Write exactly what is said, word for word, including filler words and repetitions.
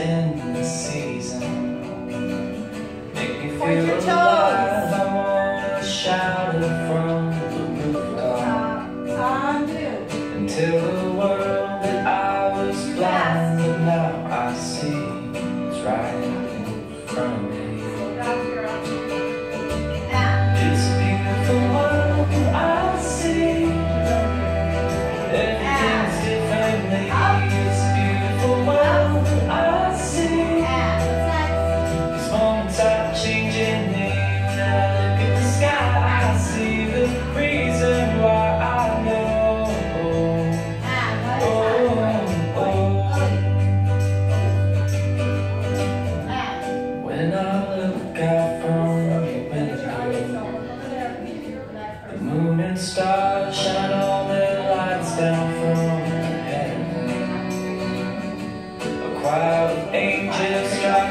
in the season. Make me feel alive. I wanna shout it from the rooftop until the world that I was blind, but now I see it's right in front of me. It's a beautiful world that I see. Everything's differently. It's a beautiful world that I see. These moments are changing me. When I look at the sky, I see the reason why I know. Oh, oh. When I look out from your window, the moon and stars shine all their lights down from heaven. A choir of angels